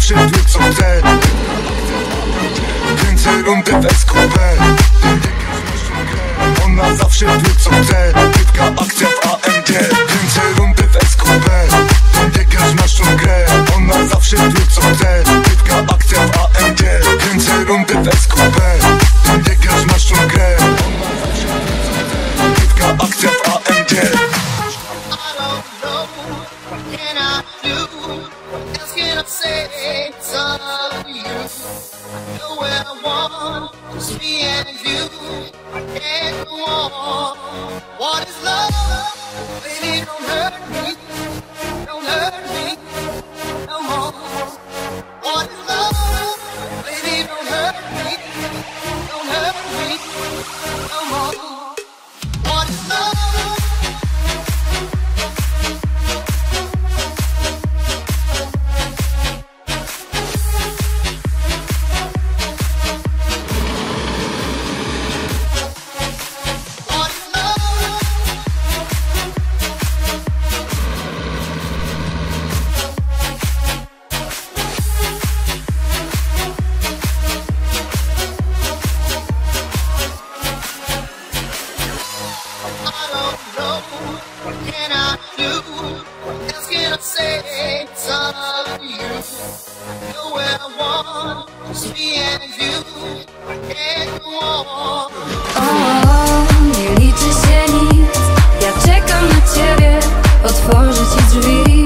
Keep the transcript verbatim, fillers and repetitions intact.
zawsze wie co chce. Kręcę rundę w S Q B. Ona zawsze wie co chce. Typka akcja w A M G. Kręcę rundę w S Q B. Ty grasz w naszą grę. Ona zawsze wie co chce. Typka akcja w A M G. Kręcę rundę w S Q B. Ty grasz w naszą grę. Ona zawsze wie co chce. Typka akcja w A M G. Just me and you, and the war. What is love? Baby, don't hurt me, don't hurt me no more. What is love? Baby, don't hurt me, don't hurt me no more. What is love? Nie liczy się nic, ja czekam na ciebie. Otworzę ci drzwi.